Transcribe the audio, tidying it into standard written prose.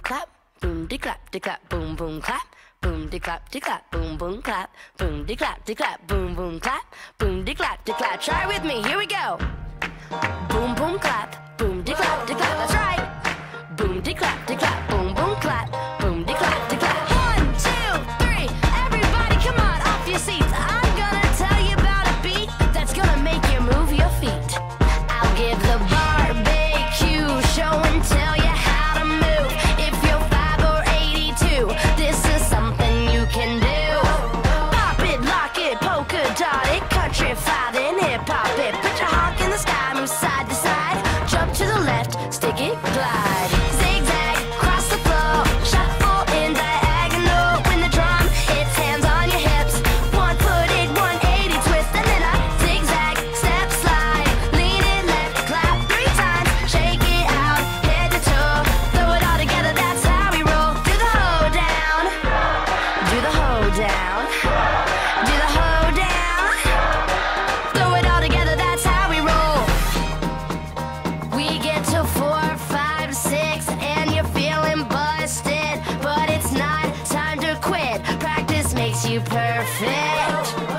clap, boom de clap de clap, boom boom clap, boom de clap de clap, boom boom clap, boom de clap de clap, boom boom clap, boom de clap de clap. Try with me, here we go. Boom boom clap, boom de clap de clap. That's right. Boom de clap de clap, boom boom clap, boom de clap de clap. 1, 2, 3, everybody come on off your seats. I'm gonna tell you about a beat that's gonna make you move your feet. I'll give the barbecue show and tell you how to move. If you're 5 or 82, this is something you can do. Pop it, lock it, polka dot it, country-fied and hip-hop it. Put your honk in the sky, move side to side, jump to the left, stick it, glide. Zigzag, cross the floor, shuffle in diagonal. When the drum hits, hands on your hips, 1 foot in, 180 twist, and then a zigzag, step slide. Lean it left, clap 3 times, shake it out, head to toe. Throw it all together, that's how we roll. Do the hoedown, do the hoedown, do the hoedown. Throw it all together, that's how we roll. We get to 4, 5, 6, and you're feeling busted, but it's not time to quit. Practice makes you perfect.